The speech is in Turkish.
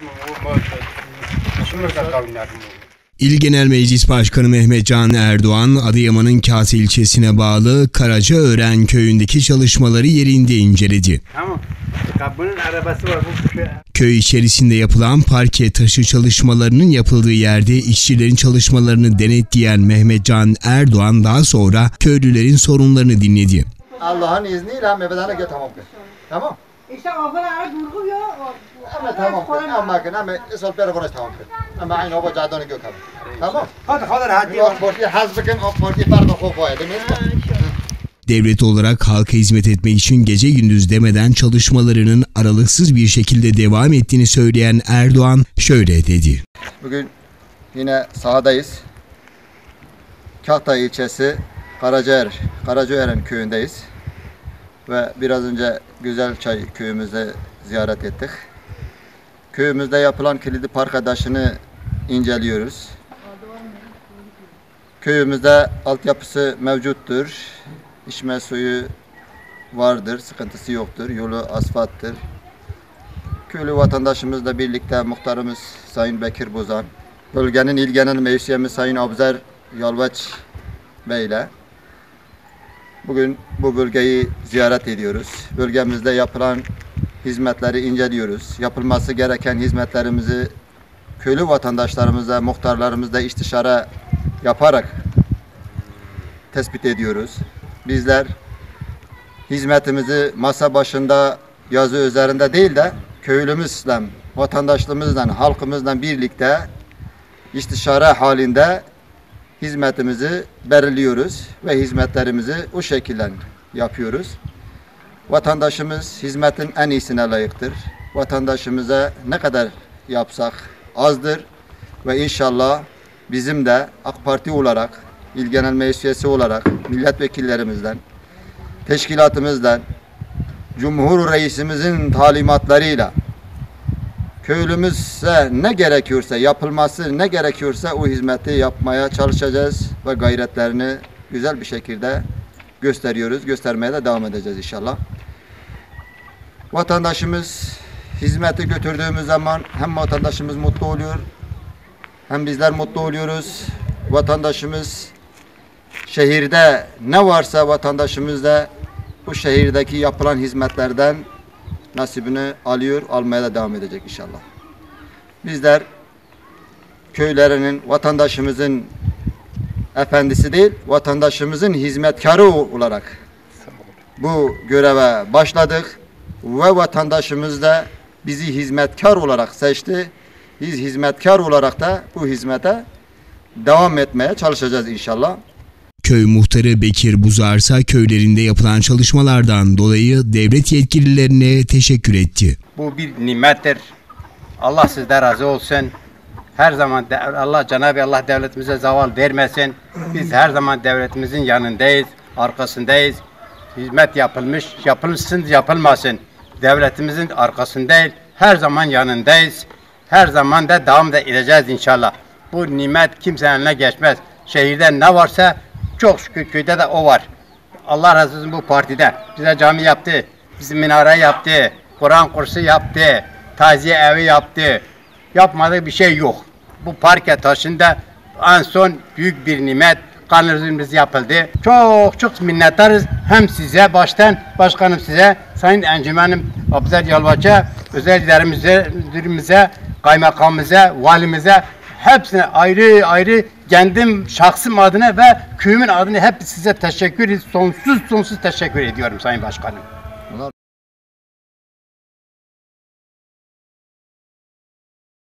İl Genel Meclis Başkanı Mehmet Can Erdoğan, Adıyaman'ın Kase ilçesine bağlı Karacaören köyündeki çalışmaları yerinde inceledi. Tamam. Bunun arabası var. Köy içerisinde yapılan parke taşı çalışmalarının yapıldığı yerde işçilerin çalışmalarını denetleyen Mehmet Can Erdoğan daha sonra köylülerin sorunlarını dinledi. Allah'ın izniyle mebedana gel tamam. Tamam. İşte okullara durgu yok. Ama tamam. Ama isol perforans tamam. Ama aynı o cadonu gök abi. Tamam. Hadi hadi. Borti hazbıkın borti parma kokoya değil mi? Devlet olarak halka hizmet etmek için gece gündüz demeden çalışmalarının aralıksız bir şekilde devam ettiğini söyleyen Erdoğan şöyle dedi. Bugün yine sahadayız. Kahta ilçesi Karacaören köyündeyiz. Ve biraz önce Güzelçay köyümüzde ziyaret ettik. Köyümüzde yapılan kilitli park adaşını inceliyoruz. Köyümüzde altyapısı mevcuttur. İçme suyu vardır, sıkıntısı yoktur. Yolu asfalttır. Köylü vatandaşımızla birlikte muhtarımız Sayın Bekir Bozan, bölgenin il genel meclisimiz Sayın Abzer Yalvaç Bey ile bugün bu bölgeyi ziyaret ediyoruz. Bölgemizde yapılan hizmetleri inceliyoruz. Yapılması gereken hizmetlerimizi köylü vatandaşlarımızla, muhtarlarımızla istişare yaparak tespit ediyoruz. Bizler hizmetimizi masa başında yazı üzerinde değil de köylümüzle, vatandaşlarımızla, halkımızla birlikte istişare halinde hizmetimizi belirliyoruz ve hizmetlerimizi o şekilde yapıyoruz. Vatandaşımız hizmetin en iyisine layıktır. Vatandaşımıza ne kadar yapsak azdır ve inşallah bizim de AK Parti olarak, İl Genel Meclis Üyesi olarak milletvekillerimizden, teşkilatımızdan, Cumhur Reisimizin talimatlarıyla köylümüze ne gerekiyorsa, yapılması ne gerekiyorsa o hizmeti yapmaya çalışacağız ve gayretlerini güzel bir şekilde gösteriyoruz. Göstermeye de devam edeceğiz inşallah. Vatandaşımız hizmeti götürdüğümüz zaman hem vatandaşımız mutlu oluyor, hem bizler mutlu oluyoruz. Vatandaşımız şehirde ne varsa vatandaşımız da bu şehirdeki yapılan hizmetlerden nasibini alıyor, almaya da devam edecek inşallah. Bizler köylerinin, vatandaşımızın efendisi değil, vatandaşımızın hizmetkarı olarak bu göreve başladık ve vatandaşımız da bizi hizmetkar olarak seçti. Biz hizmetkar olarak da bu hizmete devam etmeye çalışacağız inşallah. Köy muhtarı Bekir Buzarsa köylerinde yapılan çalışmalardan dolayı devlet yetkililerine teşekkür etti. Bu bir nimettir. Allah sizden razı olsun. Her zaman Cenab-ı Allah devletimize zaval vermesin. Biz her zaman devletimizin yanındayız, arkasındayız. Hizmet yapılsın, yapılmasın. Devletimizin arkasındayız. Her zaman yanındayız. Her zaman da devam da edeceğiz inşallah. Bu nimet kimsenin eline geçmez. Şehirde ne varsa çok şükür köyde de o var. Allah razı olsun bu partide. Bize cami yaptı, bize minare yaptı, Kur'an kursu yaptı, taziye evi yaptı. Yapmadığı bir şey yok. Bu parke taşında en son büyük bir nimet kanalizimiz yapıldı. Çok minnettarız. Hem size baştan başkanım size, Sayın Encümenim Abzer Yalvaç'a, özel müdürümüze, kaymakamımıza, valimize hepsine ayrı kendim şahsım adına ve köyümün adına hep size teşekkür ediyorum. Sonsuz teşekkür ediyorum Sayın Başkanım.